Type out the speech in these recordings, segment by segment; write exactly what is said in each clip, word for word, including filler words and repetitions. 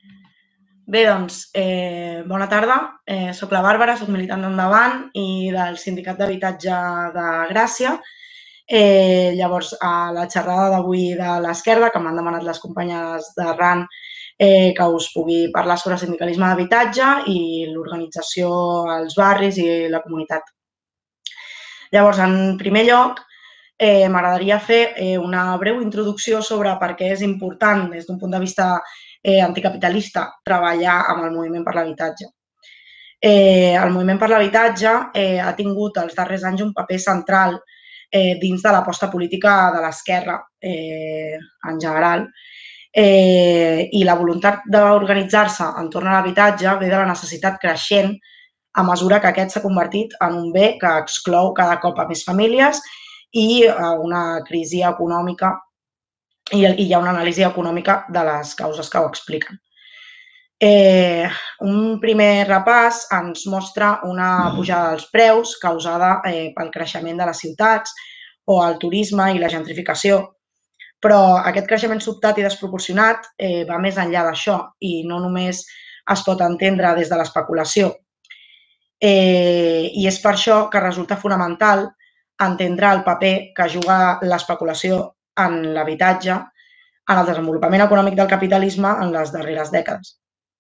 Bé, doncs, eh, bona tarda. Eh, soc la Bàrbara, soc militant d'Endavant i del Sindicat d'Habitatge de Gràcia. Eh, llavors, a la xerrada d'avui de l'Esquerda, que m'han demanat les companyes de R A N eh, que us pugui parlar sobre sindicalisme d'habitatge i l'organització als barris i la comunitat. Llavors, en primer lloc, eh, m'agradaria fer eh, una breu introducció sobre per què és important, des d'un punt de vista eh, anticapitalista, treballar amb el moviment per l'habitatge. Eh, el moviment per l'habitatge eh, ha tingut els darrers anys un paper central eh, dins de l'aposta política de l'esquerra eh, en general. Eh, I la voluntat d'organitzar-se entorn a l'habitatge ve de la necessitat creixent a mesura que aquest s'ha convertit en un bé que exclou cada cop a més famílies i una crisi econòmica i hi ha una anàlisi econòmica de les causes que ho expliquen. Eh, un primer repàs ens mostra una pujada dels preus causada eh, pel creixement de les ciutats o el turisme i la gentrificació, però aquest creixement sobtat i desproporcionat eh, va més enllà d'això i no només es pot entendre des de l'especulació. Eh, I és per això que resulta fonamental entendre el paper que juga l'especulació en l'habitatge en el desenvolupament econòmic del capitalisme en les darreres dècades.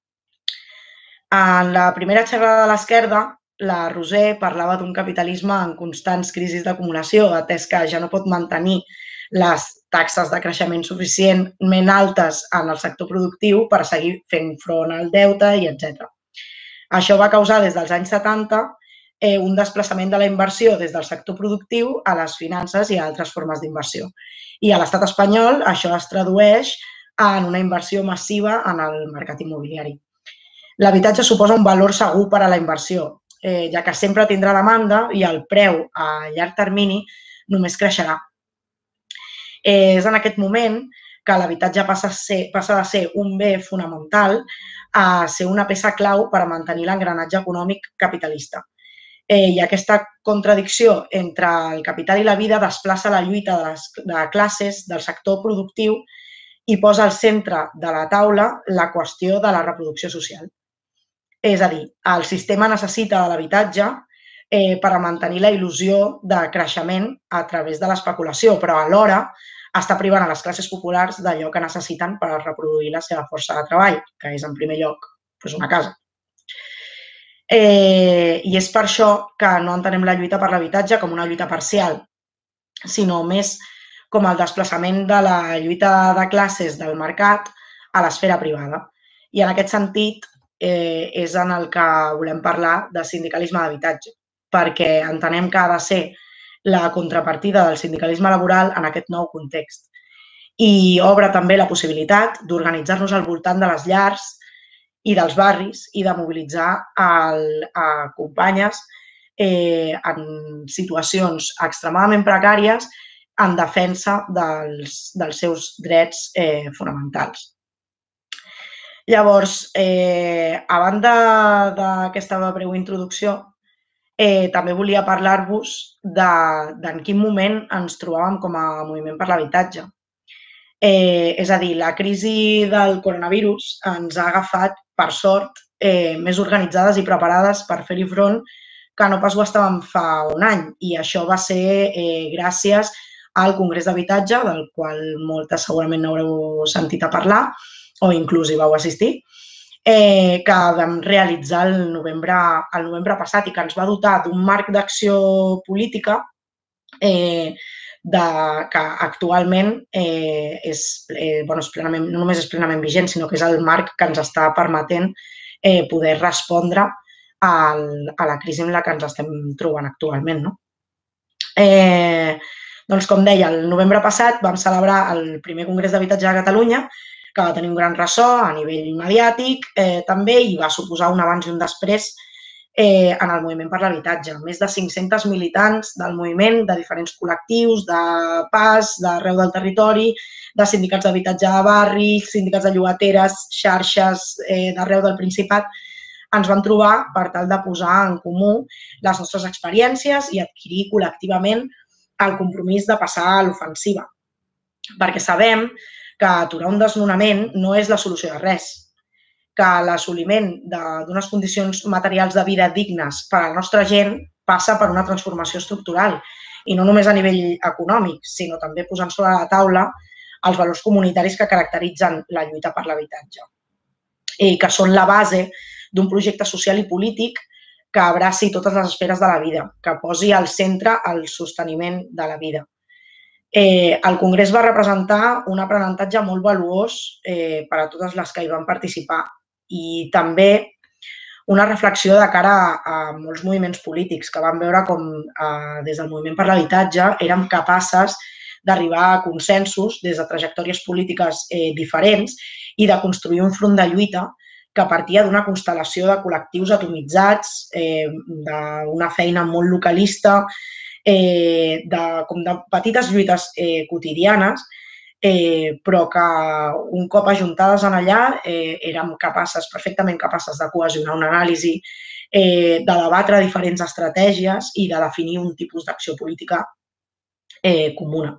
En la primera xerrada de l'Esquerda, la Roser parlava d'un capitalisme en constants crisis d'acumulació, atès que ja no pot mantenir les taxes de creixement suficientment altes en el sector productiu per seguir fent front al deute i etcètera. Això va causar des dels anys setanta eh, un desplaçament de la inversió des del sector productiu a les finances i a altres formes d'inversió. I a l'estat espanyol això es tradueix en una inversió massiva en el mercat immobiliari. L'habitatge suposa un valor segur per a la inversió, eh, ja que sempre tindrà demanda i el preu a llarg termini només creixerà. Eh, és en aquest moment que l'habitatge passa, passa de ser un bé fonamental a ser una peça clau per a mantenir l'engranatge econòmic capitalista. Eh, I aquesta contradicció entre el capital i la vida desplaça la lluita de les de classes del sector productiu i posa al centre de la taula la qüestió de la reproducció social. És a dir, el sistema necessita de l'habitatge eh, per a mantenir la il·lusió de creixement a través de l'especulació, però alhora està privant a les classes populars d'allò que necessiten per a reproduir la seva força de treball, que és, en primer lloc, doncs una casa. Eh, I és per això que no entenem la lluita per l'habitatge com una lluita parcial, sinó més com el desplaçament de la lluita de classes del mercat a l'esfera privada. I en aquest sentit eh, és en el que volem parlar de sindicalisme d'habitatge, perquè entenem que ha de ser la contrapartida del sindicalisme laboral en aquest nou context. I obre també la possibilitat d'organitzar-nos al voltant de les llars i dels barris i de mobilitzar el, a companyes eh, en situacions extremadament precàries en defensa dels, dels seus drets eh, fonamentals. Llavors, eh, a banda d'aquesta breu introducció, eh, també volia parlar-vos de, de en quin moment ens trobàvem com a moviment per l'habitatge. Eh, és a dir, la crisi del coronavirus ens ha agafat, per sort, eh, més organitzades i preparades per fer-hi front que no pas ho estàvem fa un any. I això va ser eh, gràcies al Congrés d'Habitatge, del qual moltes segurament n'haureu sentit a parlar, o inclús hi vau assistir, eh, que vam realitzar el novembre, el novembre passat i que ens va dotar d'un marc d'acció política eh, de, que actualment eh, és, eh, bueno, és plenament, no només és plenament vigent, sinó que és el marc que ens està permetent eh, poder respondre al, a la crisi en la que ens estem trobant actualment. No? Eh, doncs, com deia, el novembre passat vam celebrar el primer Congrés d'Habitatge de Catalunya, que va tenir un gran ressò a nivell mediàtic eh, també i va suposar un abans i un després eh, en el moviment per l'habitatge. Més de cinc-cents militants del moviment, de diferents col·lectius, de P A S, d'arreu del territori, de sindicats d'habitatge de barris, sindicats de llogateres, xarxes eh, d'arreu del Principat, ens vam trobar per tal de posar en comú les nostres experiències i adquirir col·lectivament el compromís de passar a l'ofensiva. Perquè sabem que aturar un desnonament no és la solució de res. que l'assoliment d'unes condicions materials de vida dignes per a la nostra gent passa per una transformació estructural, i no només a nivell econòmic, sinó també posant sobre la taula els valors comunitaris que caracteritzen la lluita per l'habitatge, i que són la base d'un projecte social i polític que abraci totes les esferes de la vida, que posi al centre el sosteniment de la vida. Eh, el Congrés va representar un aprenentatge molt valuós eh, per a totes les que hi van participar, i també una reflexió de cara a, a molts moviments polítics que van veure com eh, des del moviment per l'habitatge érem capaces d'arribar a consensos des de trajectòries polítiques eh, diferents i de construir un front de lluita que partia d'una constel·lació de col·lectius atomitzats, eh, d'una feina molt localista, eh, de, com de petites lluites eh, quotidianes, eh, però que un cop ajuntades en allà eh, érem capaces, perfectament capaces de cohesionar una anàlisi, eh, de debatre diferents estratègies i de definir un tipus d'acció política eh, comuna.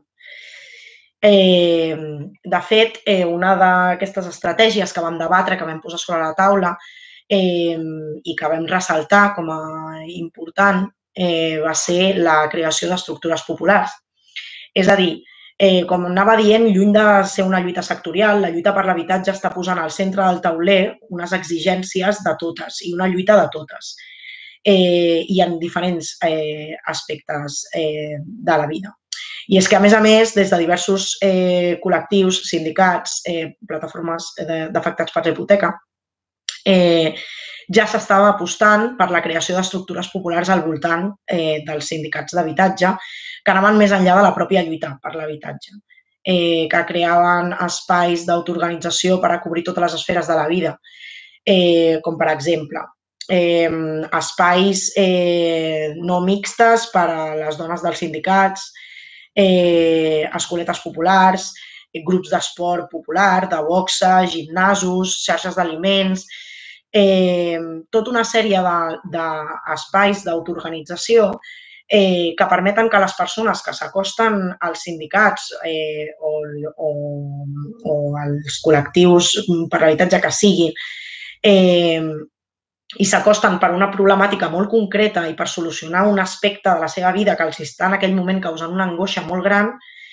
Eh, de fet, eh, una d'aquestes estratègies que vam debatre, que vam posar sobre la taula eh, i que vam ressaltar com a important eh, va ser la creació d'estructures populars. És a dir, eh, com anava dient, lluny de ser una lluita sectorial, la lluita per l'habitatge està posant al centre del tauler unes exigències de totes i una lluita de totes, eh, i en diferents eh, aspectes eh, de la vida. I és que, a més a més, des de diversos eh, col·lectius, sindicats, eh, plataformes d'afectats per la hipoteca, eh, ja s'estava apostant per la creació d'estructures populars al voltant eh, dels sindicats d'habitatge que anaven més enllà de la pròpia lluita per l'habitatge, eh, que creaven espais d'autoorganització per a cobrir totes les esferes de la vida, eh, com per exemple eh, espais eh, no mixtes per a les dones dels sindicats, Eh, escoletes populars, eh, grups d'esport popular, de boxa, gimnasos, xarxes d'aliments, eh, tota una sèrie d'espais de, d'autoorganització eh, que permeten que les persones que s'acosten als sindicats eh, o, o, o als col·lectius per l'habitatge que siguin eh, i s'acosten per una problemàtica molt concreta i per solucionar un aspecte de la seva vida que els està en aquell moment causant una angoixa molt gran,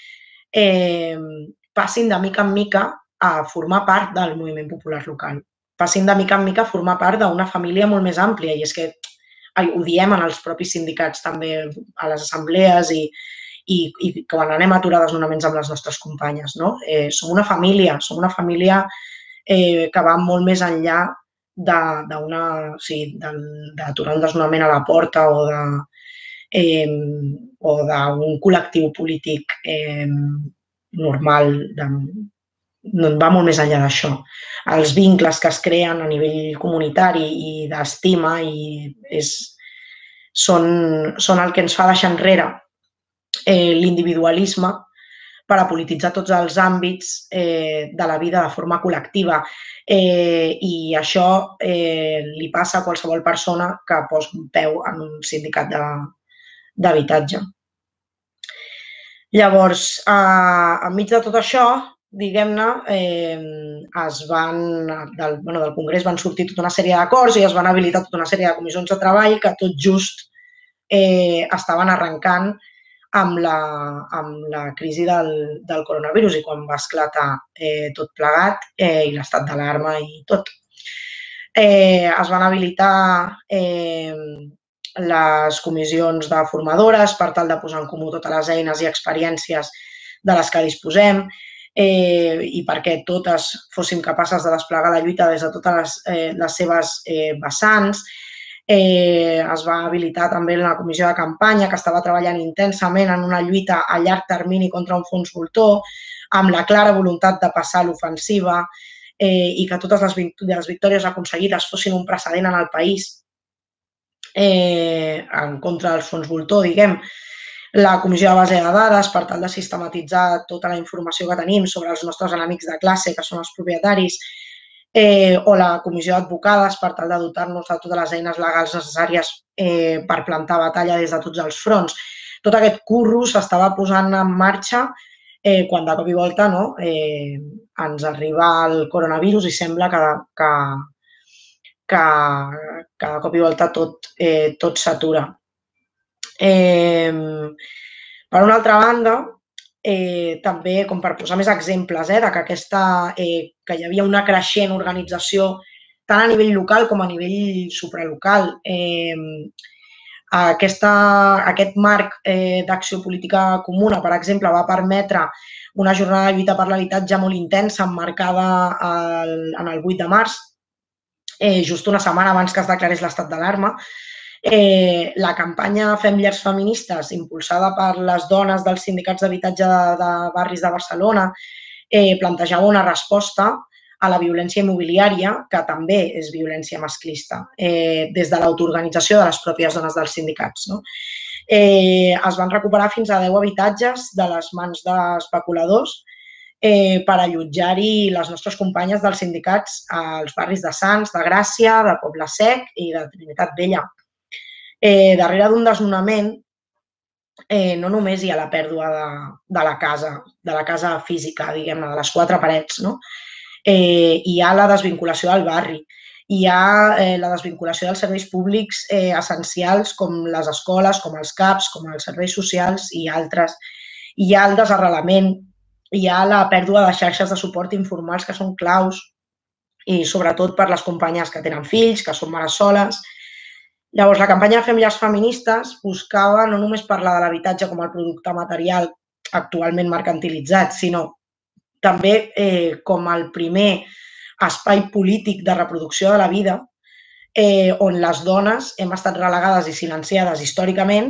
eh, passin de mica en mica a formar part del moviment popular local. Passin de mica en mica a formar part d'una família molt més àmplia, i és que ai, ho diem en els propis sindicats també a les assemblees i, i, i quan anem a aturar desnonaments amb les nostres companyes, no? Eh, som una família, som una família eh, que va molt més enllà d'aturar o sigui, un desnonament a la porta o d'un eh, col·lectiu polític eh, normal. De, no, va molt més enllà d'això. Els vincles que es creen a nivell comunitari i d'estima i és, són, són el que ens fa deixar enrere eh, l'individualisme per a polititzar tots els àmbits eh, de la vida de forma col·lectiva. Eh, I això eh, li passa a qualsevol persona que posa un peu en un sindicat d'habitatge. Llavors, eh, enmig de tot això, diguem-ne, eh, es van, del, bueno, del Congrés van sortir tota una sèrie d'acords i es van habilitar tota una sèrie de comissions de treball que tot just eh, estaven arrencant amb la, amb la crisi del, del coronavirus i quan va esclatar eh, tot plegat eh, i l'estat d'alarma i tot. Eh, es van habilitar eh, les comissions de formadores per tal de posar en comú totes les eines i experiències de les que disposem eh, i perquè totes fóssim capaces de desplegar la lluita des de totes les, eh, les seves eh, vessants. Eh, es va habilitar també la comissió de campanya que estava treballant intensament en una lluita a llarg termini contra un fons voltor amb la clara voluntat de passar a l'ofensiva eh, i que totes les, les victòries aconseguides fossin un precedent en el país eh, en contra dels fons voltor, diguem. La comissió de base de dades per tal de sistematitzar tota la informació que tenim sobre els nostres enemics de classe, que són els propietaris, Eh, o la comissió d'advocades per tal de dotar-nos de totes les eines legals necessàries eh, per plantar batalla des de tots els fronts. Tot aquest curro s'estava posant en marxa eh, quan de cop i volta no, eh, ens arriba el coronavirus i sembla que, que, que, que de cop i volta tot, eh, tot s'atura. Eh, per una altra banda, eh, també, com per posar més exemples, eh, de que, aquesta, eh, que hi havia una creixent organització tant a nivell local com a nivell supralocal. Eh, aquesta, aquest marc eh, d'acció política comuna, per exemple, va permetre una jornada de lluita per l'habitatge molt intensa, emmarcada el, en el vuit de març, eh, just una setmana abans que es declarés l'estat d'alarma. Eh, la campanya Fem Llars Feministes, impulsada per les dones dels sindicats d'habitatge de, de barris de Barcelona, eh, plantejava una resposta a la violència immobiliària, que també és violència masclista, eh, des de l'autoorganització de les pròpies dones dels sindicats. No? Eh, es van recuperar fins a deu habitatges de les mans d'especuladors eh, per allotjar-hi les nostres companyes dels sindicats als barris de Sants, de Gràcia, de Poble Sec i de Trinitat Vella. Eh, darrere d'un desnonament eh, no només hi ha la pèrdua de, de la casa, de la casa física, diguem-ne, de les quatre parets, no? Eh, hi ha la desvinculació del barri, hi ha eh, la desvinculació dels serveis públics eh, essencials com les escoles, com els CAPs, com els serveis socials i altres. Hi ha el desarrelament, hi ha la pèrdua de xarxes de suport informals que són claus i sobretot per les companyes que tenen fills, que són mares soles. Llavors, la campanya Fem Llars Feministes buscava no només parlar de l'habitatge com el producte material actualment mercantilitzat, sinó també eh, com el primer espai polític de reproducció de la vida eh, on les dones hem estat relegades i silenciades històricament,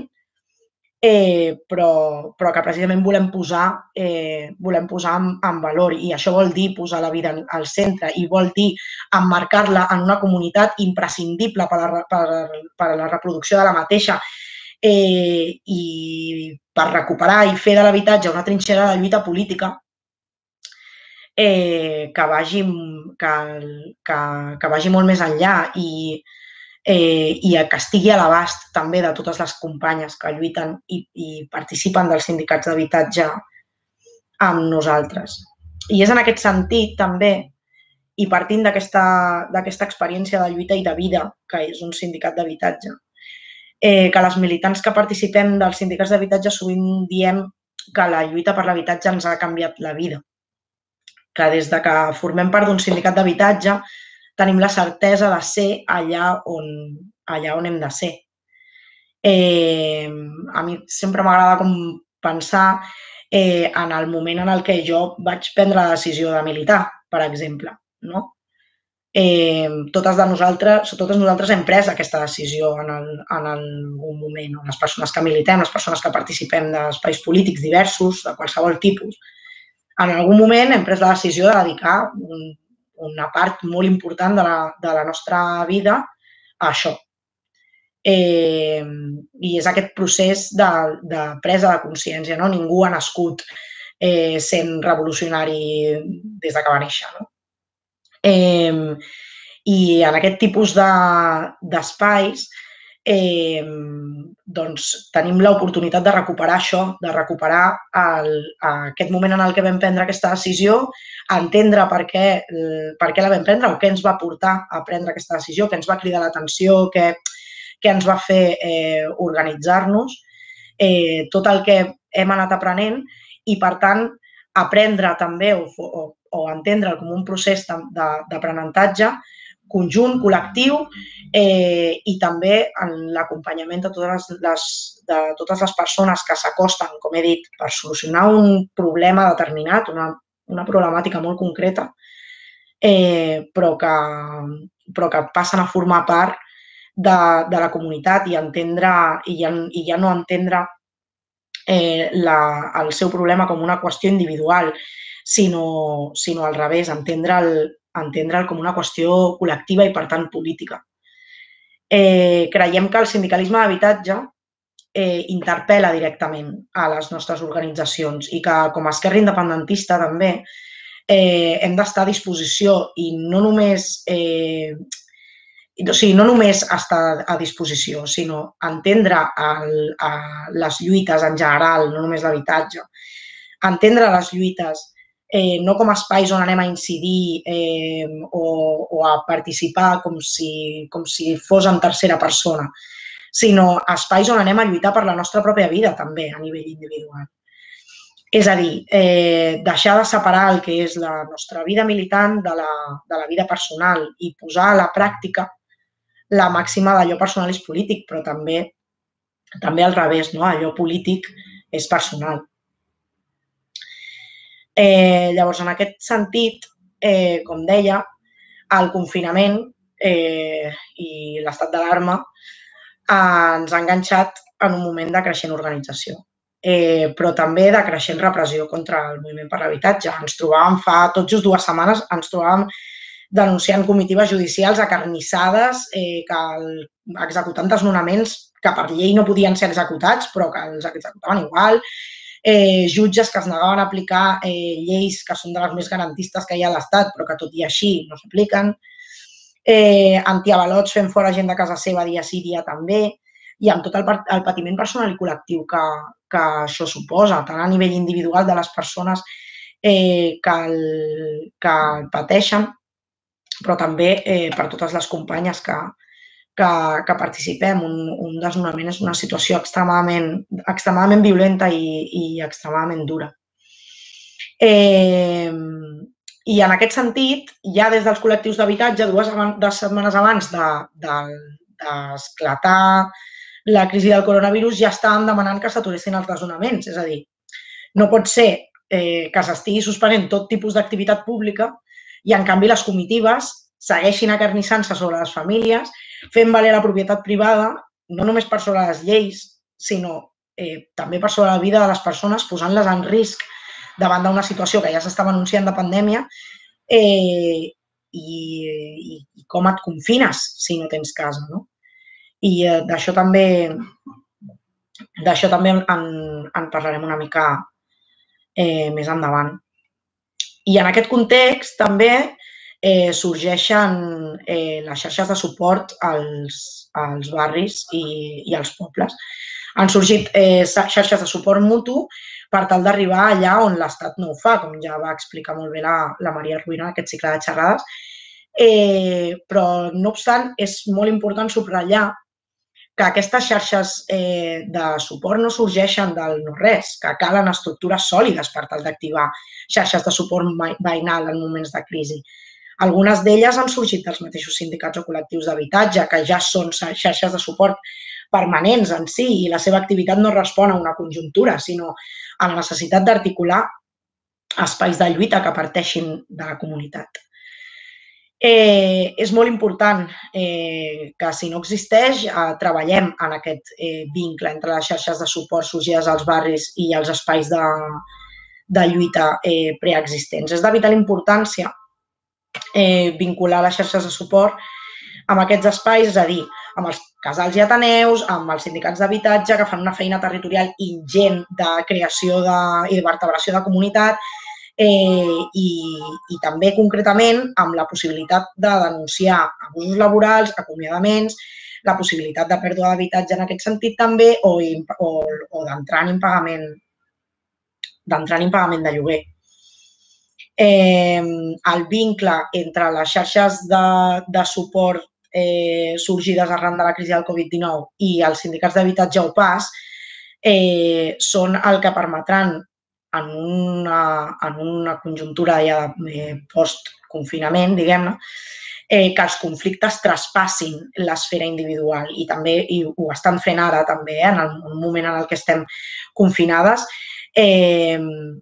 eh, però, però que precisament volem posar, eh, volem posar en, en valor. I això vol dir posar la vida al centre i vol dir emmarcar-la en una comunitat imprescindible per a la, per, per a la reproducció de la mateixa eh, i per recuperar i fer de l'habitatge una trinxera de lluita política eh, que, vagi, que, que, que vagi molt més enllà i Eh, i que estigui a l'abast també de totes les companyes que lluiten i, i participen dels sindicats d'habitatge amb nosaltres. I és en aquest sentit també, i partint d'aquesta experiència de lluita i de vida, que és un sindicat d'habitatge, eh, que les militants que participem dels sindicats d'habitatge sovint diem que la lluita per l'habitatge ens ha canviat la vida. Que des de que formem part d'un sindicat d'habitatge tenim la certesa de ser allà on, allà on hem de ser. Eh, a mi sempre m'agrada com pensar eh, en el moment en el què jo vaig prendre la decisió de militar, per exemple. No? Eh, totes, de nosaltres, totes nosaltres hem pres aquesta decisió en, el, en algun moment. Les persones que militem, les persones que participem d'espais polítics diversos, de qualsevol tipus. En algun moment hem pres la decisió de dedicar un una part molt important de la, de la nostra vida a això. Eh, I és aquest procés de, de presa de consciència. No? Ningú ha nascut eh, sent revolucionari des de que va néixer. No? Eh, I en aquest tipus d'espais de, eh, doncs, tenim l'oportunitat de recuperar això, de recuperar el, aquest moment en el que vam prendre aquesta decisió, entendre per què, per què la vam prendre o què ens va portar a prendre aquesta decisió, què ens va cridar l'atenció, què, què ens va fer eh, organitzar-nos, eh, tot el que hem anat aprenent i, per tant, aprendre també o, o, o entendre'l com un procés d'aprenentatge conjunt, col·lectiu eh, i també en l'acompanyament de, totes les, de totes les persones que s'acosten, com he dit, per solucionar un problema determinat, una, una problemàtica molt concreta, eh, però, que, però que passen a formar part de, de la comunitat i, entendre, i, ja, i ja no entendre eh, la, el seu problema com una qüestió individual, sinó, sinó al revés, entendre'l entendre'l com una qüestió col·lectiva i, per tant, política. Eh, creiem que el sindicalisme d'habitatge eh, interpel·la directament a les nostres organitzacions i que, com a esquerra independentista, també eh, hem d'estar a disposició i no només, eh, o sigui, no només estar a disposició, sinó entendre el, a les lluites en general, no només l'habitatge, entendre les lluites eh, no com a espais on anem a incidir eh, o, o a participar com si, com si fos en tercera persona, sinó espais on anem a lluitar per la nostra pròpia vida també a nivell individual. És a dir, eh, deixar de separar el que és la nostra vida militant de la, de la vida personal i posar a la pràctica la màxima d'allò personal és polític, però també, també al revés, no? Allò polític és personal. Eh, llavors, en aquest sentit, eh, com deia, el confinament eh, i l'estat d'alarma eh, ens ha enganxat en un moment de creixent organització, eh, però també de creixent repressió contra el moviment per l'habitatge. Ens trobàvem fa tot just dues setmanes, ens trobàvem denunciant comitives judicials acarnissades, eh, que el, executant desnonaments que per llei no podien ser executats, però que els executaven igual, eh, jutges que es negaven a aplicar eh, lleis que són de les més garantistes que hi ha a l'Estat, però que tot i així no s'apliquen, eh, antiavalots fent fora gent de casa seva dia sí, dia també, i amb tot el, el patiment personal i col·lectiu que, que això suposa, tant a nivell individual de les persones eh, que, el, que el pateixen, però també eh, per totes les companyes que, que, que participem. Un, un desnonament és una situació extremadament, extremadament violenta i, i extremadament dura. Eh, I en aquest sentit, ja des dels col·lectius d'habitatge, dues, dues setmanes abans d'esclatar de, de la crisi del coronavirus, ja estaven demanant que s'aturessin els desnonaments. És a dir, no pot ser eh, que s'estigui suspenent tot tipus d'activitat pública i, en canvi, les comitives segueixin acarnissant-se sobre les famílies, fent valer la propietat privada, no només per sobre les lleis, sinó eh, també per sobre la vida de les persones, posant-les en risc davant d'una situació que ja s'estava anunciant de pandèmia eh, i, i, i com et confines si no tens casa, no? I eh, d'això també, d'això també en, en parlarem una mica eh, més endavant. I en aquest context també eh, sorgeixen eh, les xarxes de suport als, als barris i, i als pobles. Han sorgit eh, xarxes de suport mutu per tal d'arribar allà on l'Estat no ho fa, com ja va explicar molt bé la, la Maria Ruïna en aquest cicle de xerrades. Eh, però, no obstant, és molt important subratllar que aquestes xarxes eh, de suport no sorgeixen del no-res, que calen estructures sòlides per tal d'activar xarxes de suport veïnal en moments de crisi. Algunes d'elles han sorgit dels mateixos sindicats o col·lectius d'habitatge, que ja són xarxes de suport permanents en si i la seva activitat no respon a una conjuntura, sinó a la necessitat d'articular espais de lluita que parteixin de la comunitat. Eh, és molt important eh, que, si no existeix, eh, treballem en aquest eh, vincle entre les xarxes de suport sorgides als barris i els espais de, de lluita eh, preexistents. És de vital importància eh, vincular les xarxes de suport amb aquests espais, és a dir, amb els casals i ateneus, amb els sindicats d'habitatge que fan una feina territorial ingent de creació de, i de vertebració de comunitat, Eh, i, i també concretament amb la possibilitat de denunciar abusos laborals, acomiadaments, la possibilitat de pèrdua d'habitatge en aquest sentit també o, o, o d'entrar en impagament d'entrar en impagament de lloguer. Eh, el vincle entre les xarxes de, de suport eh, sorgides arran de la crisi del Covid dinou i els sindicats d'habitatge o P A S eh, són el que permetran en una, en una conjuntura ja de post-confinament, diguem-ne, eh, que els conflictes traspassin l'esfera individual i també i ho estan fent ara també, eh, en el moment en el que estem confinades, eh,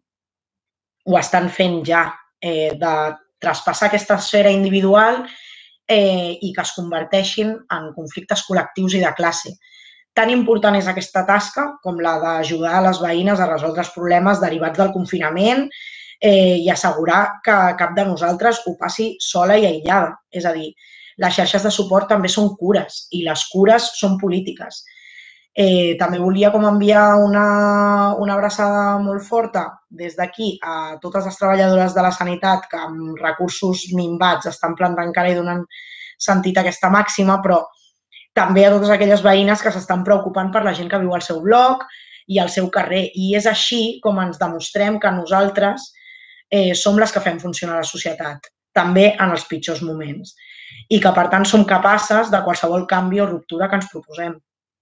ho estan fent ja, eh, de traspassar aquesta esfera individual eh, i que es converteixin en conflictes col·lectius i de classe. Tan important és aquesta tasca com la d'ajudar a les veïnes a resoldre els problemes derivats del confinament eh, i assegurar que cap de nosaltres ho passi sola i aïllada. És a dir, les xarxes de suport també són cures i les cures són polítiques. Eh, també volia com enviar una, una abraçada molt forta des d'aquí a totes les treballadores de la sanitat que amb recursos minvats estan plantant cara i donant sentit a aquesta màxima, però també a totes aquelles veïnes que s'estan preocupant per la gent que viu al seu bloc i al seu carrer. I és així com ens demostrem que nosaltres eh, som les que fem funcionar la societat, també en els pitjors moments, i que, per tant, som capaces de qualsevol canvi o ruptura que ens proposem.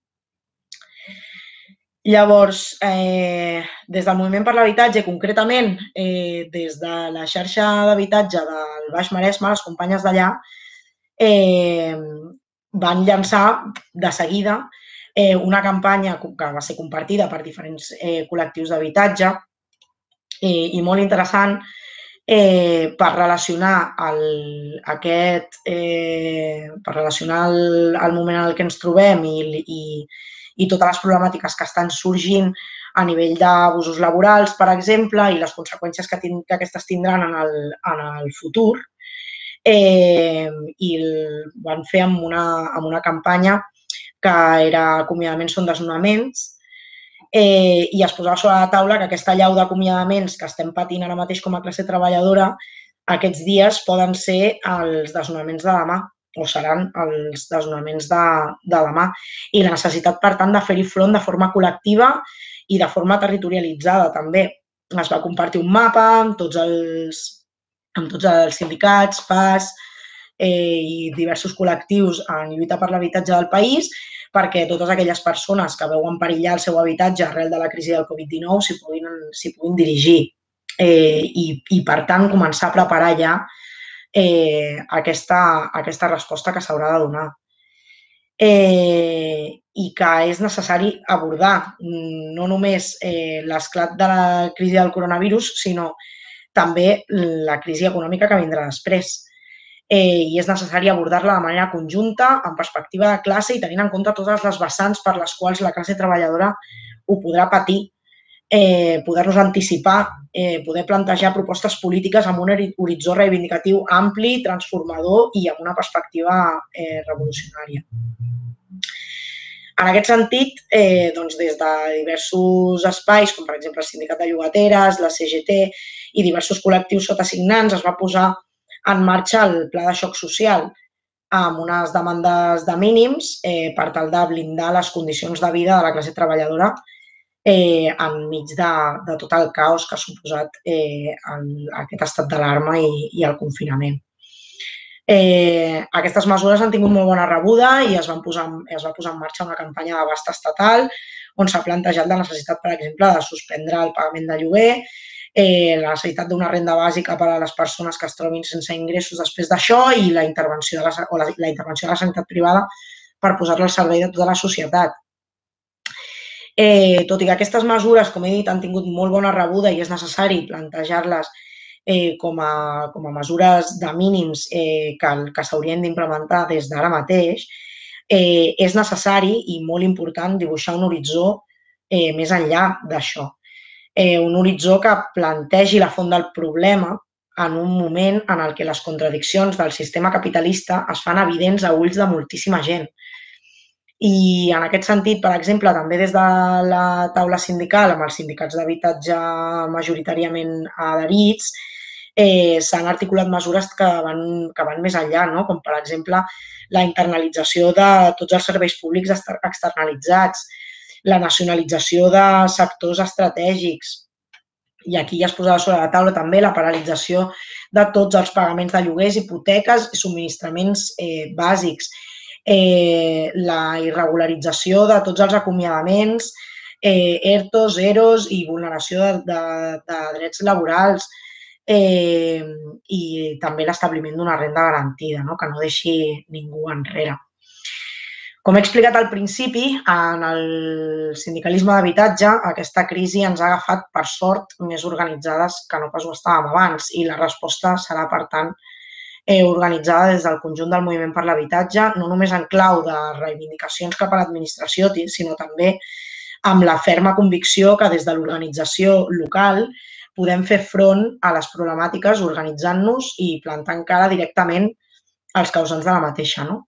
Llavors, eh, des del Moviment per l'Habitatge, concretament eh, des de la xarxa d'habitatge del Baix Maresme, les companyes d'allà, eh, van llançar de seguida eh, una campanya que va ser compartida per diferents eh, col·lectius d'habitatge eh, i molt interessant eh, per relacionar el, aquest, eh, per relacionar el, el moment en el que ens trobem i, i, i totes les problemàtiques que estan sorgint a nivell d'abusos laborals, per exemple, i les conseqüències que, tin, que aquestes tindran en el, en el futur. Eh, I el van fer amb una, amb una campanya que era acomiadaments són desnonaments, eh, i es posava sobre la taula que aquesta allau d'acomiadaments que estem patint ara mateix com a classe treballadora, aquests dies poden ser els desnonaments de demà, o seran els desnonaments de, de demà. I la necessitat, per tant, de fer-hi front de forma col·lectiva i de forma territorialitzada, també. Es va compartir un mapa amb tots els, amb tots els sindicats, P A S eh, i diversos col·lectius en lluita per l'habitatge del país, perquè totes aquelles persones que veuen perillar el seu habitatge arrel de la crisi del Covid dinou s'hi puguin, s'hi puguin dirigir eh, i, i, per tant, començar a preparar ja eh, aquesta, aquesta resposta que s'haurà de donar. Eh, I que és necessari abordar no només eh, l'esclat de la crisi del coronavirus, sinó també la crisi econòmica que vindrà després. Eh, I és necessari abordar-la de manera conjunta, amb perspectiva de classe i tenint en compte totes les vessants per les quals la classe treballadora ho podrà patir, eh, poder-nos anticipar, eh, poder plantejar propostes polítiques amb un horitzó reivindicatiu ampli, transformador i amb una perspectiva eh, revolucionària. En aquest sentit, eh, doncs des de diversos espais, com per exemple el Sindicat de Llogateres, la C G T i diversos col·lectius sotassignants, es va posar en marxa el Pla de Xoc Social amb unes demandes de mínims eh, per tal de blindar les condicions de vida de la classe treballadora eh, enmig de, de tot el caos que ha suposat eh, el, aquest estat d'alarma i, i el confinament. Eh, aquestes mesures han tingut molt bona rebuda i es, van posar, es va posar en marxa una campanya d'abast estatal on s'ha plantejat la necessitat, per exemple, de suspendre el pagament de lloguer, eh, la necessitat d'una renda bàsica per a les persones que es trobin sense ingressos després d'això i la intervenció de la, o la, la intervenció de la sanitat privada per posar-la al servei de tota la societat. Eh, tot i que aquestes mesures, com he dit, han tingut molt bona rebuda i és necessari plantejar-les Eh, com, a, com a mesures de mínims eh, que, que s'haurien d'implementar des d'ara mateix, eh, és necessari i molt important dibuixar un horitzó eh, més enllà d'això. Eh, un horitzó que plantegi la font del problema en un moment en el que les contradiccions del sistema capitalista es fan evidents a ulls de moltíssima gent. I en aquest sentit, per exemple, també des de la taula sindical, amb els sindicats d'habitatge majoritàriament adherits, eh, s'han articulat mesures que van, que van més enllà, no? Com per exemple la internalització de tots els serveis públics externalitzats, la nacionalització de sectors estratègics, i aquí ja es posava sobre la taula també la paralització de tots els pagaments de lloguers, hipoteques i subministraments eh, bàsics, eh, la irregularització de tots els acomiadaments, eh, ERTOs, EROs i vulneració de, de, de drets laborals, eh, i també l'establiment d'una renda garantida, no? Que no deixi ningú enrere. Com he explicat al principi, en el sindicalisme d'habitatge, aquesta crisi ens ha agafat, per sort, més organitzades que no pas ho estàvem abans i la resposta serà, per tant, eh, organitzada des del conjunt del moviment per l'habitatge, no només en clau de reivindicacions cap a l'administració, sinó també amb la ferma convicció que des de l'organització local podem fer front a les problemàtiques organitzant-nos i plantant cara directament als causants de la mateixa, no?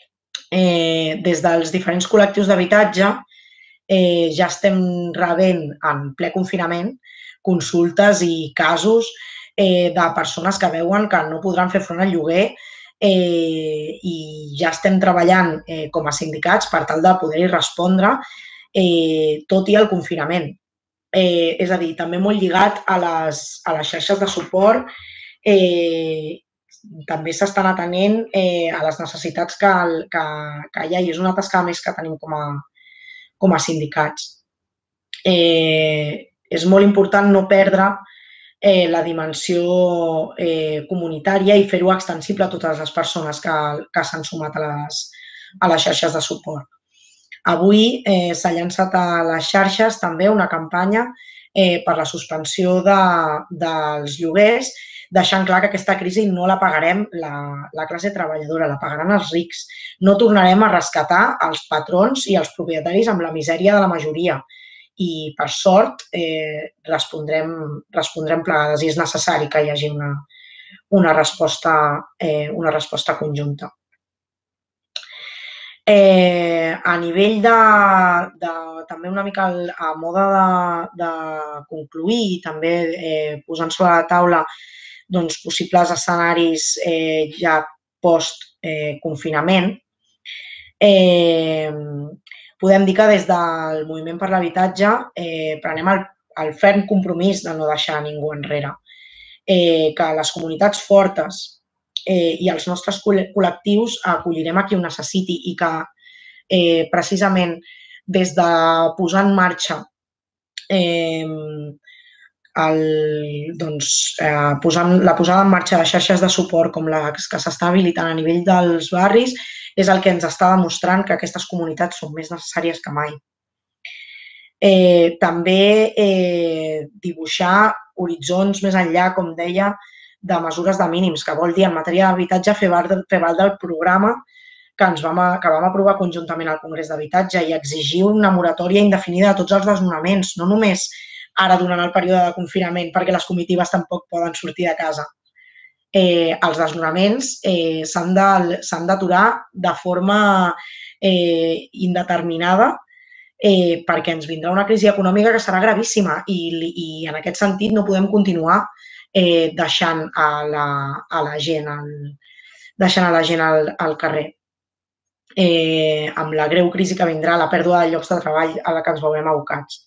Eh, des dels diferents col·lectius d'habitatge eh, ja estem rebent en ple confinament consultes i casos eh, de persones que veuen que no podran fer front al lloguer eh, i ja estem treballant eh, com a sindicats per tal de poder-hi respondre eh, tot i el confinament. eh, és a dir, també molt lligat a les, a les xarxes de suport, eh, també s'estan atenent eh, a les necessitats que, que, que hi ha i és una tasca més que tenim com a, com a sindicats. Eh, és molt important no perdre eh, la dimensió eh, comunitària i fer-ho extensible a totes les persones que, que s'han sumat a les, a les xarxes de suport. Avui eh, s'ha llançat a les xarxes també una campanya eh, per la suspensió de, dels lloguers, deixant clar que aquesta crisi no la pagarem la, la classe treballadora, la pagaran els rics. No tornarem a rescatar els patrons i els propietaris amb la misèria de la majoria. I, per sort, eh, respondrem, respondrem plegades i és necessari que hi hagi una, una, resposta, eh, una resposta conjunta. Eh, a nivell de, de també una mica a moda de, de concluir i també eh, posant sobre la taula doncs, possibles escenaris eh, ja post-confinament, eh, podem dir que des del Moviment per l'Habitatge eh, prenem el, el ferm compromís de no deixar ningú enrere, eh, que les comunitats fortes eh, i els nostres col·lectius acollirem a qui ho necessiti i que eh, precisament des de posar en marxa eh, el, doncs, eh, posant, la posada en marxa de xarxes de suport com les que s'està habilitant a nivell dels barris és el que ens està demostrant que aquestes comunitats són més necessàries que mai. Eh, també eh, dibuixar horitzons més enllà, com deia, de mesures de mínims, que vol dir en matèria d'habitatge fer val del programa que, ens vam, que vam aprovar conjuntament al Congrés d'Habitatge i exigir una moratòria indefinida de tots els desnonaments, no només ara durant el període de confinament, perquè les comitives tampoc poden sortir de casa. Eh, els desnonaments eh, s'han d'aturar de forma eh, indeterminada eh, perquè ens vindrà una crisi econòmica que serà gravíssima i, i en aquest sentit no podem continuar eh, deixant a la, a la gent, al, deixant a la gent al, al carrer. Eh, amb la greu crisi que vindrà, la pèrdua de llocs de treball a la que ens veurem abocats.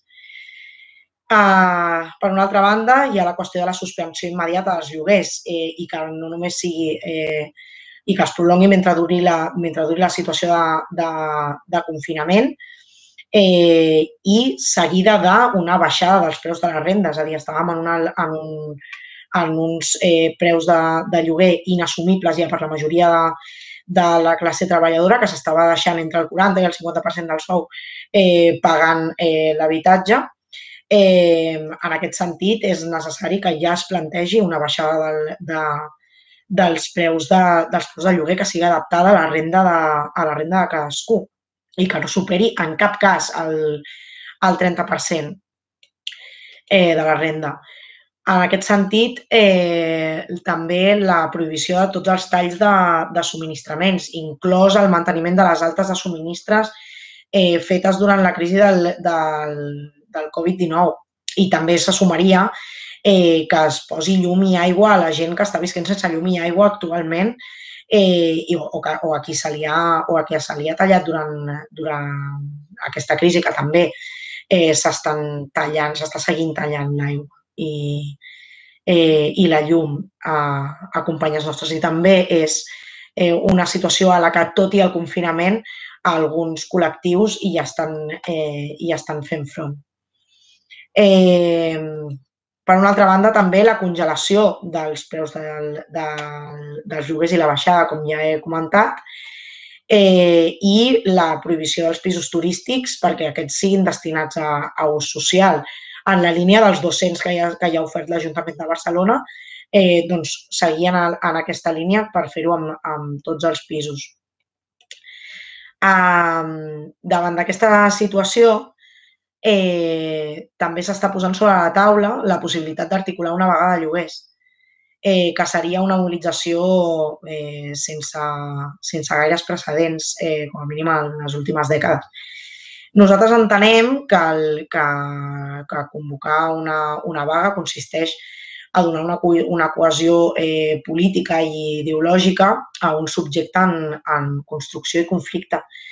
Uh, per una altra banda, hi ha la qüestió de la suspensió immediata dels lloguers eh, i que no només sigui eh, i que es prolongui mentre duri la, mentre duri la situació de, de, de confinament eh, i seguida d'una baixada dels preus de les rendes. És a dir, estàvem en, una, en, un, en uns eh, preus de, de lloguer inassumibles ja per la majoria de, de la classe treballadora, que s'estava deixant entre el quaranta i el cinquanta per cent del sou eh, pagant eh, l'habitatge. Eh, en aquest sentit, és necessari que ja es plantegi una baixada del, de, dels, preus de, dels preus de lloguer que sigui adaptada a la renda de, a la renda de cadascú i que no superi en cap cas el, el trenta per cent eh, de la renda. En aquest sentit, eh, també la prohibició de tots els talls de, de subministraments, inclòs el manteniment de les altes de subministres eh, fetes durant la crisi del, del, del Covid dinou. I també se sumaria eh, que es posi llum i aigua a la gent que està visquent sense llum i aigua actualment eh, i, o, que, o, a qui se li ha, o a qui se li ha tallat durant, durant aquesta crisi, que també eh, s'estan tallant, s'està seguint tallant l'aigua i, eh, i la llum a, a companyes nostres. I també és eh, una situació a la que, tot i el confinament, alguns col·lectius hi estan, eh, hi estan fent front. Eh, per una altra banda, també la congelació dels preus del, del, dels lloguers i la baixada, com ja he comentat, eh, i la prohibició dels pisos turístics perquè aquests siguin destinats a, a ús social. En la línia dels dos-cents que ja, que ja ha ofert l'Ajuntament de Barcelona, eh, doncs seguien en, en aquesta línia per fer-ho amb, amb tots els pisos. Eh, davant d'aquesta situació, Eh, també s'està posant sobre la taula la possibilitat d'articular una vaga de lloguers, eh, que seria una mobilització eh, sense, sense gaires precedents, eh, com a mínim en les últimes dècades. Nosaltres entenem que, el, que, que convocar una, una vaga consisteix a donar una, una cohesió eh, política i ideològica a un subjecte en, en construcció i conflicte.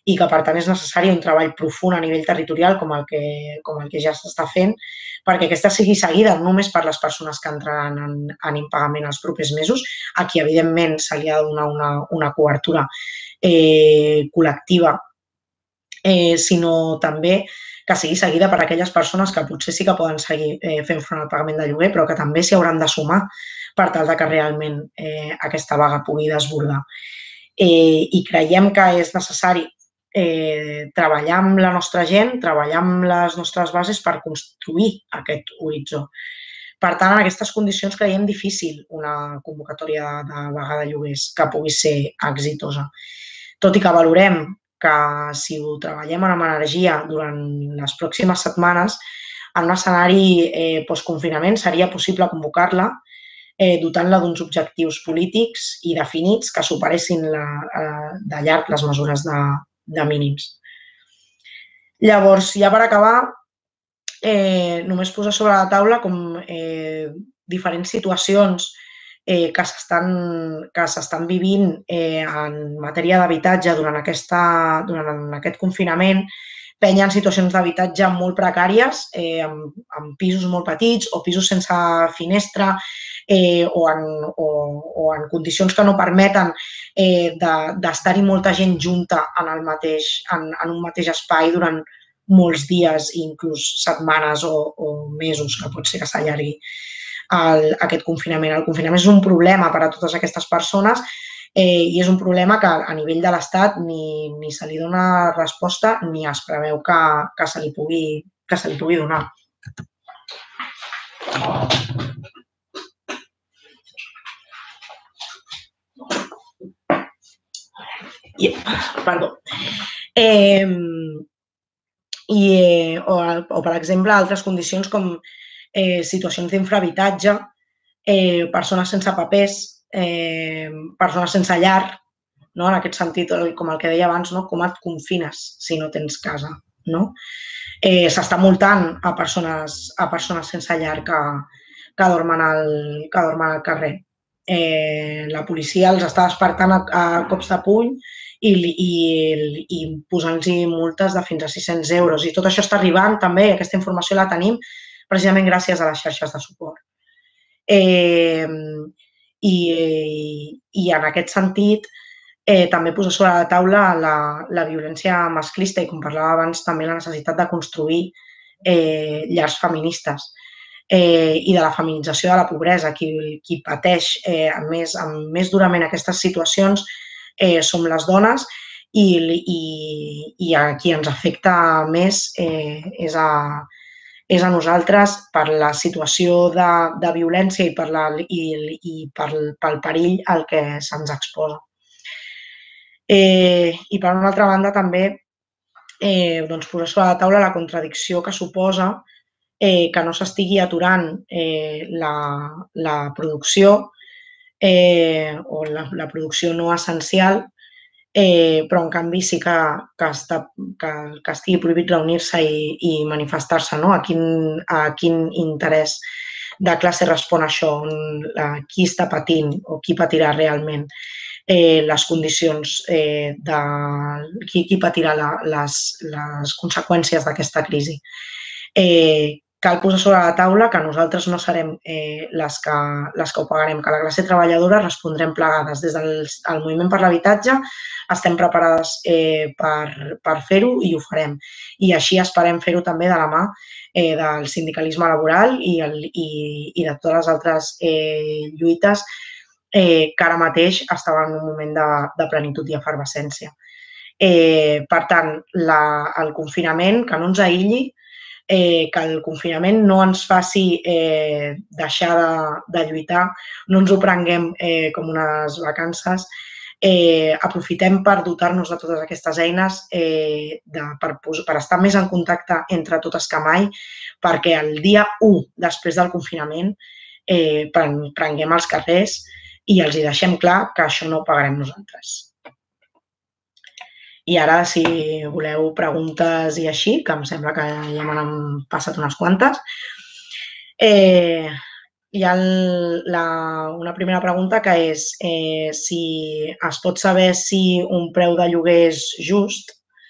i que, per tant, és necessari un treball profund a nivell territorial com el que, com el que ja s'està fent perquè aquesta sigui seguida només per les persones que entraran en, en impagament els propers mesos, a qui, evidentment, se li ha de donar una, una cobertura eh, col·lectiva, eh, sinó també que sigui seguida per aquelles persones que potser sí que poden seguir eh, fent front al pagament de lloguer, però que també s'hi hauran de sumar per tal que realment eh, aquesta vaga pugui desbordar. Eh, I creiem que és necessari eh, treballar amb la nostra gent, treballar amb les nostres bases per construir aquest horitzó. Per tant, en aquestes condicions creiem difícil una convocatòria de vaga de lloguers que pugui ser exitosa. Tot i que valorem que si ho treballem amb energia durant les pròximes setmanes, en un escenari eh, postconfinament seria possible convocar-la eh, dotant-la d'uns objectius polítics i definits que superessin la, eh, de llarg les mesures de, de mínims. Llavors, ja per acabar, eh, només posar sobre la taula com eh, diferents situacions eh, que s'estan vivint eh, en matèria d'habitatge durant, aquesta, durant aquest confinament, penya en situacions d'habitatge molt precàries, eh, amb, amb pisos molt petits o pisos sense finestra eh, o, en, o, o en condicions que no permeten eh, d'estar-hi molta gent junta en, el mateix, en, en un mateix espai durant molts dies, inclús setmanes o, o mesos, que pot ser que s'allargui el, aquest confinament. El confinament és un problema per a totes aquestes persones eh, i és un problema que a nivell de l'Estat ni, ni se li dona resposta ni es preveu que, que, se, li pugui, que se li pugui donar. I, perdó. Eh, i, eh, o, o, per exemple, altres condicions com eh, situacions d'infrahabitatge, eh, persones sense papers, eh, persones sense llar, no? En aquest sentit, com el que deia abans, no? Com et confines si no tens casa. No? Eh, S'està multant a persones, a persones sense llar que, que, dormen al, que dormen al carrer. Eh, la policia els està despertant a, a cops de puny i, i, i posant-los multes de fins a sis-cents euros. I tot això està arribant també, aquesta informació la tenim precisament gràcies a les xarxes de suport. Eh, i, I en aquest sentit, eh, també posar sobre la taula la, la violència masclista i, com parlava abans, també la necessitat de construir eh, llars feministes eh, i de la feminització de la pobresa. Qui, qui pateix eh, més, amb més durament aquestes situacions eh, som les dones i, i, i a qui ens afecta més eh, és a és a nosaltres per la situació de, de violència i, per la, i, i per, pel perill al que se'ns exposa. Eh, I per una altra banda també eh, doncs, posar sobre la taula la contradicció que suposa eh, que no s'estigui aturant eh, la, la producció eh, o la, la producció no essencial, Eh, però en canvi sí que, que, està, que, que estigui prohibit reunir-se i, i manifestar-se, no? A quin, a quin interès de classe respon això, a qui està patint o qui patirà realment eh, les condicions, eh, de qui, qui patirà la, les, les conseqüències d'aquesta crisi. Eh, cal posar sobre la taula que nosaltres no serem eh, les, que, les que ho pagarem, que la classe treballadora respondrem plegades. Des del el moviment per l'habitatge estem preparades eh, per, per fer-ho i ho farem. I així esperem fer-ho també de la mà eh, del sindicalisme laboral i, el, i, i de totes les altres eh, lluites eh, que ara mateix estaven en un moment de, de plenitud i efervescència. Eh, per tant, la, el confinament, que no ens aïlli, Eh, que el confinament no ens faci eh, deixar de, de lluitar, no ens ho prenguem eh, com unes vacances, eh, aprofitem per dotar-nos de totes aquestes eines eh, de, per, per estar més en contacte entre totes que mai, perquè el dia u després del confinament eh, prenguem els carrers i els hi deixem clar que això no ho pagarem nosaltres. I ara, si voleu preguntes i així, que em sembla que ja me n'han passat unes quantes, eh, hi ha la, una primera pregunta que és eh, si es pot saber si un preu de lloguer és just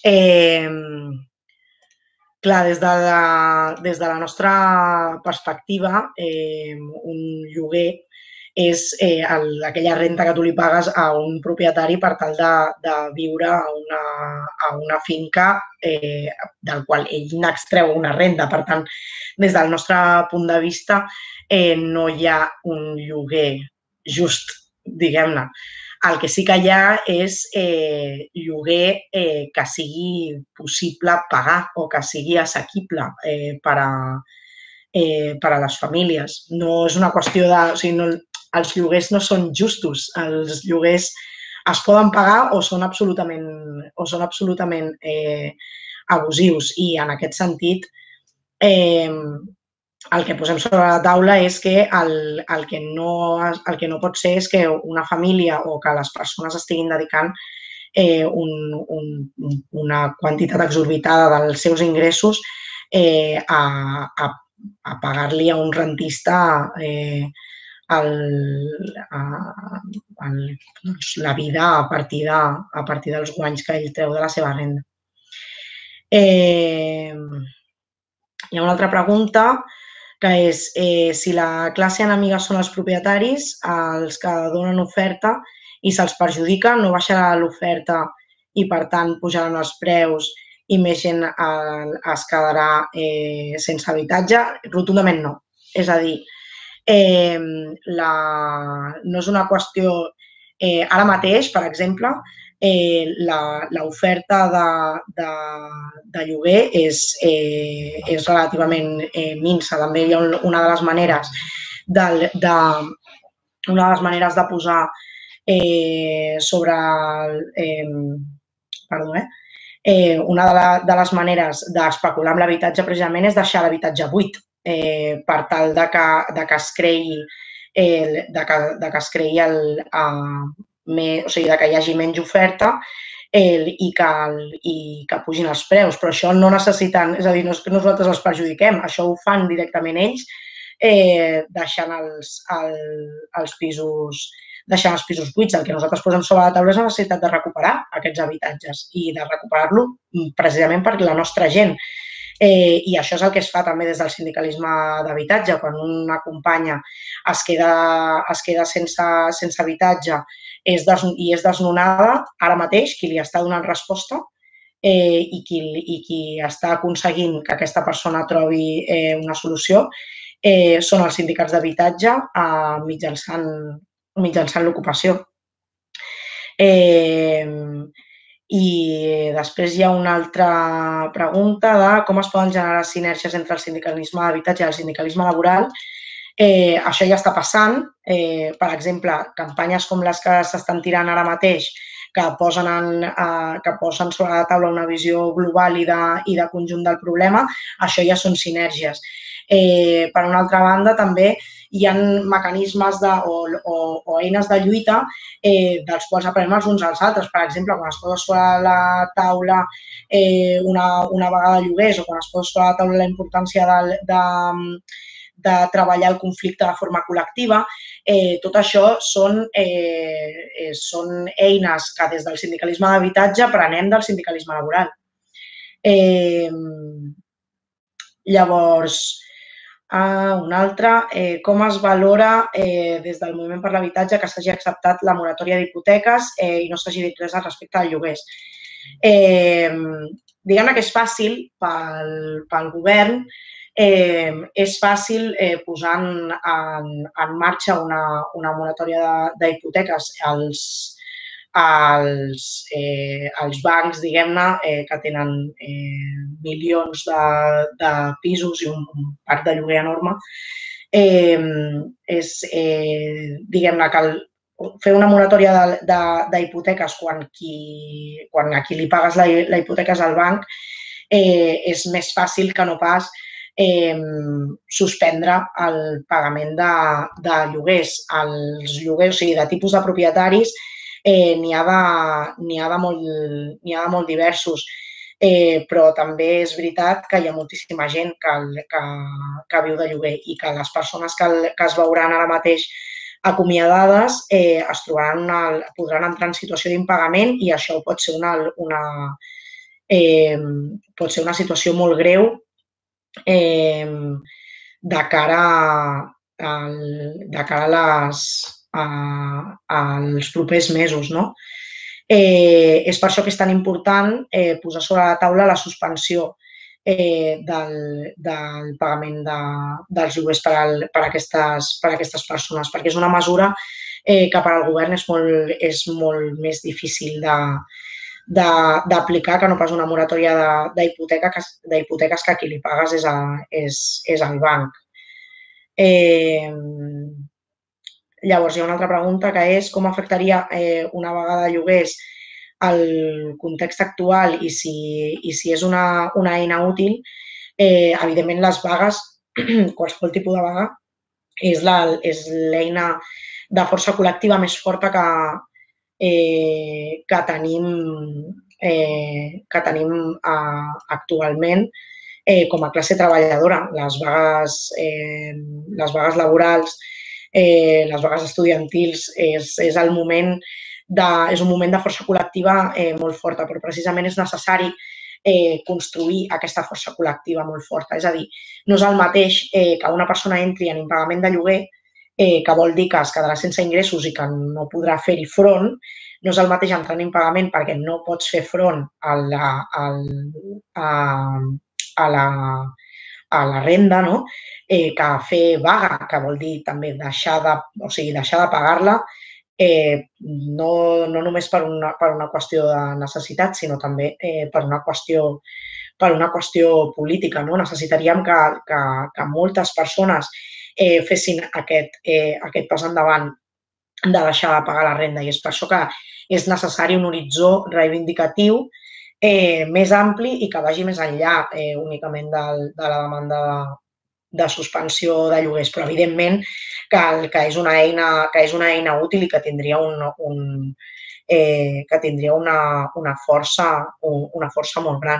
Eh, clar, des de la, des de la nostra perspectiva, eh, un lloguer és eh, el, aquella renta que tu li pagues a un propietari per tal de, de viure a una, a una finca eh, del qual ell n'extreu una renda. Per tant, des del nostre punt de vista, eh, no hi ha un lloguer just, diguem-ne. El que sí que hi ha és eh, lloguer eh, que sigui possible pagar o que sigui assequible eh, per, a, eh, per a les famílies. No és una qüestió de... O sigui, no, els lloguers no són justos. Els lloguers es poden pagar o són absolutament, o són absolutament eh, abusius. I en aquest sentit, eh, el que posem sobre la taula és que el, el, que no, el que no pot ser és que una família o que les persones estiguin dedicant eh, un, un, una quantitat exorbitada dels seus ingressos eh, a, a, a pagar-li a un rentista eh, el, a, el, doncs, la vida a partir, de, a partir dels guanys que ell treu de la seva renda. Eh, hi ha una altra pregunta que és eh, si la classe enemiga són els propietaris, els que donen oferta, i se'ls perjudica, no baixarà l'oferta i, per tant, pujaran els preus i més gent eh, es quedarà eh, sense habitatge? Rotundament no. És a dir, eh, la, no és una qüestió... Eh, ara mateix, per exemple, eh, l'oferta de, de, de lloguer és, eh, és relativament eh, minsa. També hi ha una de les maneres de, de, una de, les maneres de posar eh, sobre... Eh, perdó, eh? Eh, una de, la, de les maneres d'especular amb l'habitatge precisament és deixar l'habitatge buit eh, per tal de que, de que es creï eh, de, que, de que es creï el, eh, més, o sigui, de que hi hagi menys oferta eh, i, que, i que pugin els preus. Però això no necessiten, és a dir, no és que nosaltres els perjudiquem, això ho fan directament ells eh, deixant els, el, els pisos deixant els pisos buits. El que nosaltres posem sobre la taula és la necessitat de recuperar aquests habitatges i de recuperar-lo precisament per la nostra gent. Eh, I això és el que es fa també des del sindicalisme d'habitatge. Quan una companya es queda, es queda sense, sense habitatge és des, i és desnonada, ara mateix qui li està donant resposta eh, i, qui, i qui està aconseguint que aquesta persona trobi eh, una solució eh, són els sindicats d'habitatge eh, mitjançant, mitjançant l'ocupació. Eh, I després hi ha una altra pregunta de com es poden generar sinergies entre el sindicalisme d'habitatge i el sindicalisme laboral. Eh, això ja està passant. Eh, per exemple, campanyes com les que s'estan tirant ara mateix, que posen, en, eh, que posen sobre la taula una visió global i de, i de conjunt del problema, això ja són sinergies. Eh, per una altra banda, també hi ha mecanismes de, o, o, o eines de lluita eh, dels quals aprenem els uns als altres. Per exemple, quan es posa sobre la taula eh, una, una vegada de lloguers o quan es posa sobre la taula la importància de, de, de treballar el conflicte de forma col·lectiva, eh, tot això són, eh, són eines que des del sindicalisme d'habitatge prenem del sindicalisme laboral. Eh, llavors, Uh, una altra, eh, com es valora eh, des del Moviment per l'Habitatge que s'hagi acceptat la moratòria d'hipoteques eh, i no s'hagi dit res al respecte als lloguers. Eh, Diguem-ne que és fàcil pel, pel govern, eh, és fàcil eh, posar en, en, en marxa una, una moratòria d'hipoteques als, als, eh, als bancs, diguem-ne, eh, que tenen eh, milions de, de pisos i un parc de lloguer enorme. Eh, és, eh, diguem-ne, que el, fer una moratòria d'hipoteques quan, qui, quan a qui li pagues la, la hipoteca és al banc eh, és més fàcil que no pas eh, suspendre el pagament de, de lloguers. Els lloguers, o sigui, de tipus de propietaris, Eh, n'hi ha, ha, ha, molt, ha de molt diversos, eh, però també és veritat que hi ha moltíssima gent que, que, que viu de lloguer i que les persones que, que es veuran ara mateix acomiadades eh, es trobaran una, podran entrar en situació d'impagament i això pot ser una, una, eh, pot ser una situació molt greu eh, de cara, al, de cara a les, a, als propers mesos, no? Eh, és per això que és tan important eh, posar sobre la taula la suspensió eh, del, del pagament de, dels lloguers per, al, per, aquestes, per aquestes persones, perquè és una mesura eh, que per al govern és molt, és molt més difícil de, d'aplicar que no pas una moratòria d'hipoteques que, que qui li pagues és, a, és, és el banc. Eh, llavors, hi ha una altra pregunta que és com afectaria eh, una vaga de lloguers al context actual i si, i si és una, una eina útil. Eh, evidentment, les vagues, qualsevol tipus de vaga, és l'eina de força col·lectiva més forta que, eh, que tenim, eh, que tenim eh, actualment eh, com a classe treballadora. Les vagues, eh, les vagues laborals, eh, les vagues estudiantils, és, és, el moment de, és un moment de força col·lectiva eh, molt forta, però precisament és necessari eh, construir aquesta força col·lectiva molt forta. És a dir, no és el mateix eh, que una persona entri en impagament de lloguer, eh, que vol dir que es quedarà sense ingressos i que no podrà fer-hi front. No és el mateix entrar en impagament perquè no pots fer front a la, a, a, a la, a la renda, no? Eh, que fer vaga, que vol dir també deixar de, o sigui, deixar de pagar-la, eh, no, no només per una, per una qüestió de necessitat, sinó també eh, per una qüestió per una qüestió política. No? Necessitaríem que, que, que moltes persones eh, fessin aquest, eh, aquest pas endavant de deixar de pagar la renda i és per això que és necessari un horitzó reivindicatiu eh, més ampli i que vagi més enllà eh, únicament del, de la demanda de, de suspensió de lloguers, però evidentment que, que, és, una eina, que és una eina útil i que tindria, un, un, eh, que tindria una, una, força, una força molt gran.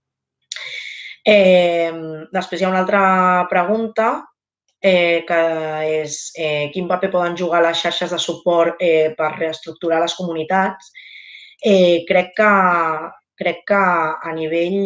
Eh, després hi ha una altra pregunta eh, que és eh, quin paper poden jugar les xarxes de suport eh, per reestructurar les comunitats. Eh, crec, que, crec que a nivell...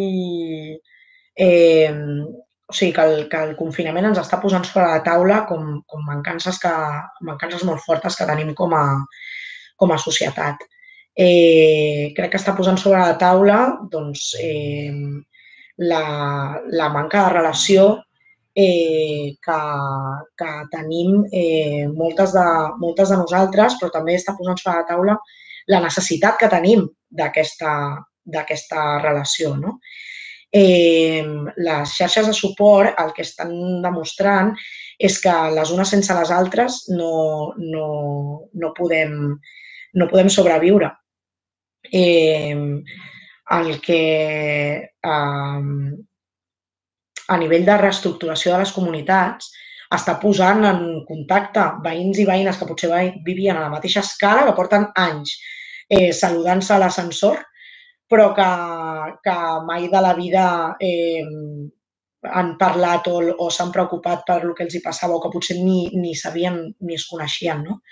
Eh, o sigui, que el, que el confinament ens està posant sobre la taula com, com mancances, que, mancances molt fortes que tenim com a, com a societat. Eh, crec que està posant sobre la taula doncs, eh, la, la manca de relació eh, que, que tenim eh, moltes, de, moltes de nosaltres, però també està posant sobre la taula la necessitat que tenim d'aquesta relació, no? Eh, les xarxes de suport el que estan demostrant és que les unes sense les altres no, no, no, podem, no podem sobreviure. Eh, el que eh, a nivell de reestructuració de les comunitats està posant en contacte veïns i veïnes que potser vivien a la mateixa escala, que porten anys eh, saludant-se a l'ascensor, però que, que mai de la vida eh, han parlat o, o s'han preocupat per el que els hi passava o que potser ni, ni sabien ni es coneixien. No?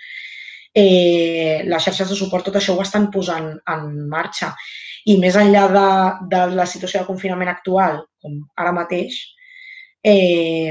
Eh, les xarxes de suport tot això ho estan posant en marxa i més enllà de, de la situació de confinament actual, com ara mateix, eh,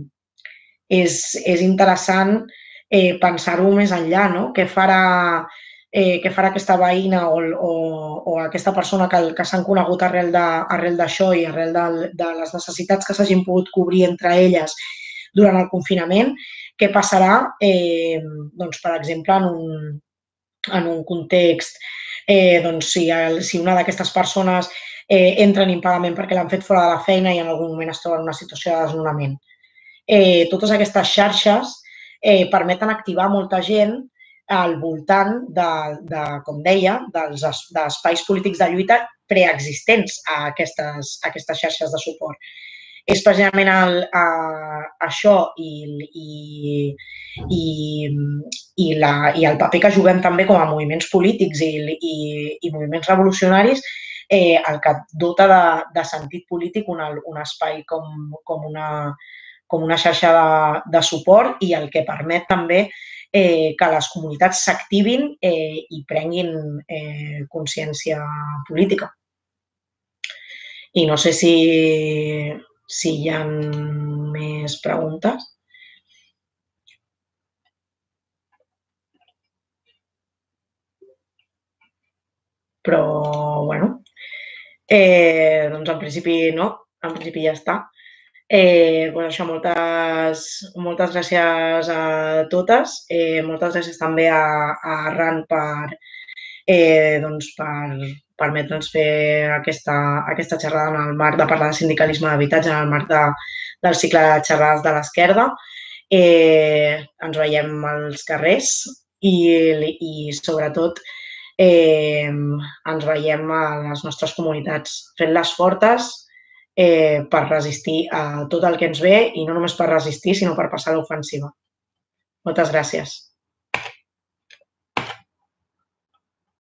és, és interessant eh, pensar-ho més enllà, no? Què farà Eh, què farà aquesta veïna o, o, o aquesta persona que, que s'han conegut arrel d'això i arrel de, de les necessitats que s'hagin pogut cobrir entre elles durant el confinament, què passarà, eh, doncs, per exemple, en un, en un context, eh, doncs, si, el, si una d'aquestes persones eh, entra en impagament perquè l'han fet fora de la feina i en algun moment es troba en una situació de desnonament. Eh, totes aquestes xarxes eh, permeten activar molta gent al voltant de, de com deia, dels d'espais polítics de lluita preexistents a aquestes, a aquestes xarxes de suport. És precisament el, a, això i, i, i, i, la, i el paper que juguem també com a moviments polítics i, i, i moviments revolucionaris eh, el que dota de, de sentit polític un, un espai com, com, una, com una xarxa de, de suport i el que permet també Eh, que les comunitats s'activin eh, i prenguin eh, consciència política. I no sé si, si hi ha més preguntes. Però, bueno, eh, doncs en principi no, en principi ja està. Eh, doncs això, moltes, moltes gràcies a totes. Eh, moltes gràcies també a, a Arran per, eh, doncs per permetre'ns fer aquesta, aquesta xerrada en el marc de parlar de sindicalisme d'habitatge, en el marc de, del cicle de xerrades de l'esquerda. Eh, ens veiem als carrers i, i sobretot eh, ens veiem a les nostres comunitats fent-les fortes eh, per resistir a tot el que ens ve i no només per resistir, sinó per passar a l'ofensiva. Moltes gràcies.